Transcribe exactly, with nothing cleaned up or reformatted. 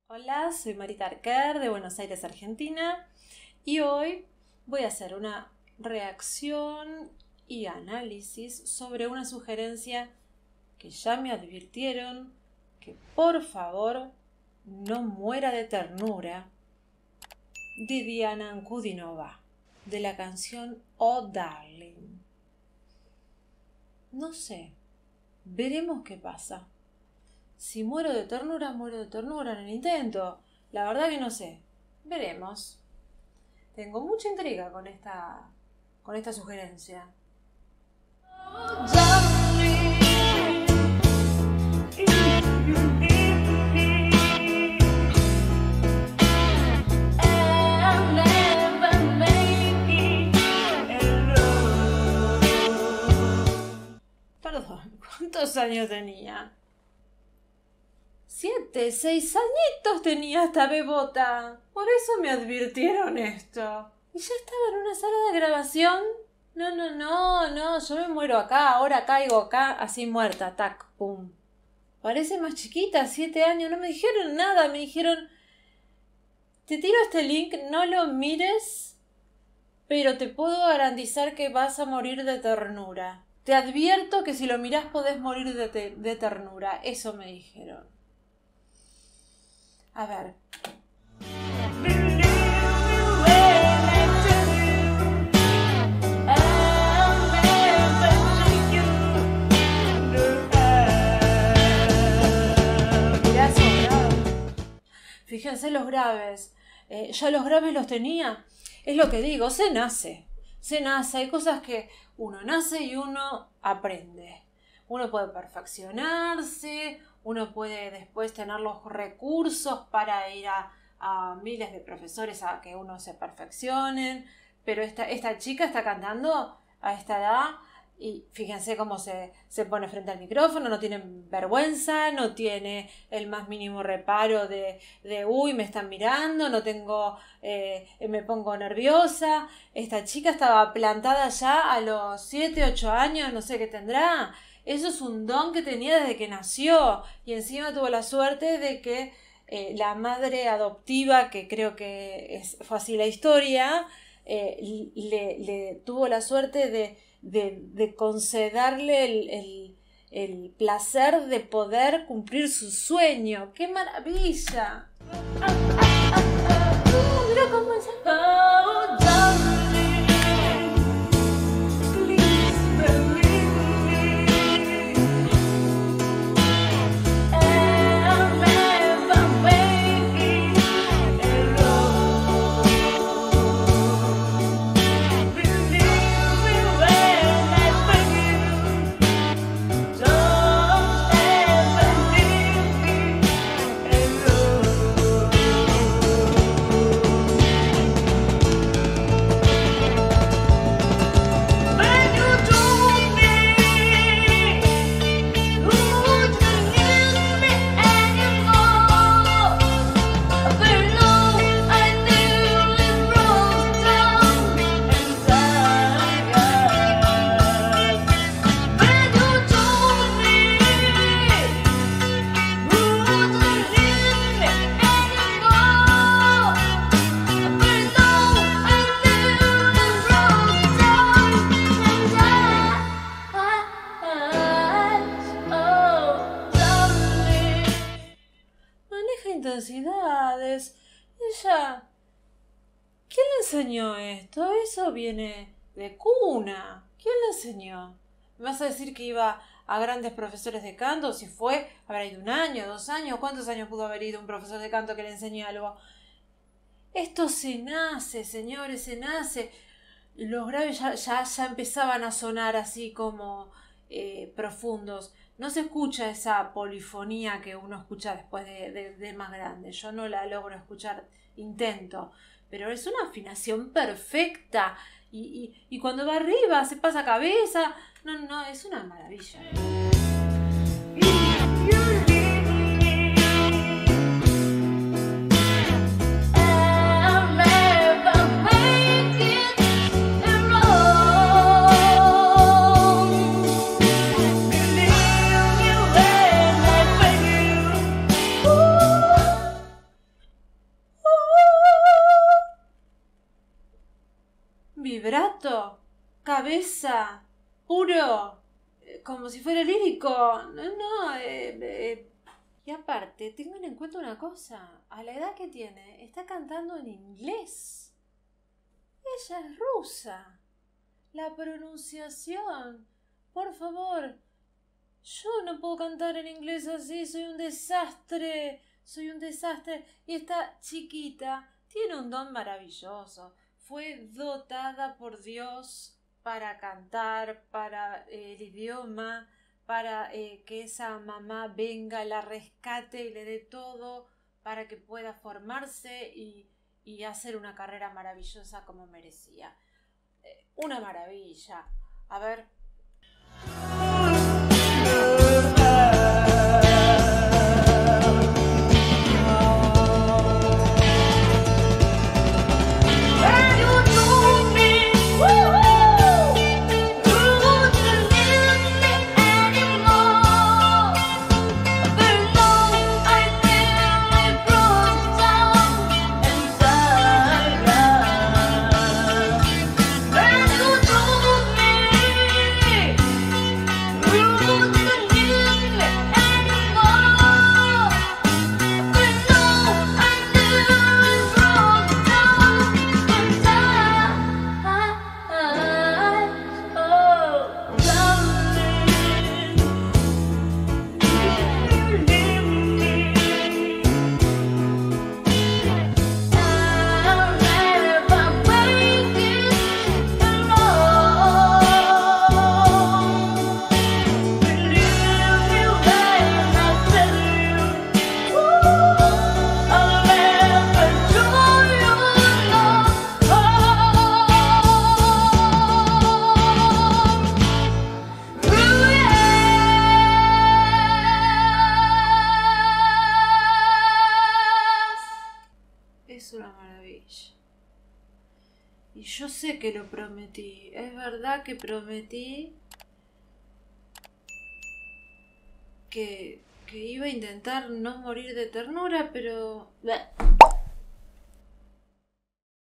Hola, soy Marita Arquer de Buenos Aires, Argentina, y hoy voy a hacer una reacción y análisis sobre una sugerencia que ya me advirtieron que por favor no muera de ternura, de Diana Ankudinova, de la canción Oh Darling. No sé, veremos qué pasa. Si muero de ternura, muero de ternura en el intento. La verdad que no sé. Veremos. Tengo mucha intriga con esta, con esta sugerencia. Oh, darling. Perdón, ¿cuántos años tenía? Siete, seis añitos tenía esta bebota. Por eso me advirtieron esto. ¿Y ya estaba en una sala de grabación? No, no, no, no, yo me muero acá, ahora caigo acá, así muerta, tac, pum. Parece más chiquita, siete años, no me dijeron nada, me dijeron, te tiro este link, no lo mires, pero te puedo garantizar que vas a morir de ternura. Te advierto que si lo mirás podés morir de, te de ternura, eso me dijeron. A ver. Mirá esos graves. Fíjense los graves. Eh, ya los graves los tenía. Es lo que digo, se nace. Se nace. Hay cosas que uno nace y uno aprende. Uno puede perfeccionarse. Uno puede después tener los recursos para ir a, a miles de profesores a que uno se perfeccionen. Pero esta, esta chica está cantando a esta edad y fíjense cómo se, se pone frente al micrófono, no tiene vergüenza, no tiene el más mínimo reparo de, de uy, me están mirando, no tengo, eh, me pongo nerviosa. Esta chica estaba plantada ya a los siete, ocho años, no sé qué tendrá. Eso es un don que tenía desde que nació y encima tuvo la suerte de que eh, la madre adoptiva, que creo que es, fue así la historia, eh, le, le tuvo la suerte de, de, de concederle el, el, el placer de poder cumplir su sueño. ¡Qué maravilla! Ah, ah, ah, ah. Uh, mira cómo es. Oh, intensidades. Ella, ¿quién le enseñó esto? Eso viene de cuna. ¿Quién le enseñó? ¿Me vas a decir que iba a grandes profesores de canto? Si fue, habrá ido un año, dos años. ¿Cuántos años pudo haber ido un profesor de canto que le enseñe algo? Esto se nace, señores, se nace. Los graves ya, ya, ya empezaban a sonar así como eh, profundos. No se escucha esa polifonía que uno escucha después de, de, de más grande. Yo no la logro escuchar, intento. Pero es una afinación perfecta. Y, y, y cuando va arriba se pasa cabeza. No, no, es una maravilla. vibrato, cabeza, puro, eh, como si fuera lírico. No, no, eh, eh. Y aparte, tengan en cuenta una cosa, a la edad que tiene, está cantando en inglés. Ella es rusa. La pronunciación, por favor. Yo no puedo cantar en inglés así, soy un desastre, soy un desastre. Y esta chiquita tiene un don maravilloso. Fue dotada por Dios para cantar, para eh, el idioma, para eh, que esa mamá venga, la rescate y le dé todo para que pueda formarse y, y hacer una carrera maravillosa como merecía. Eh, una maravilla. A ver. Es una maravilla. Y yo sé que lo prometí. Es verdad que prometí que, que iba a intentar no morir de ternura, pero...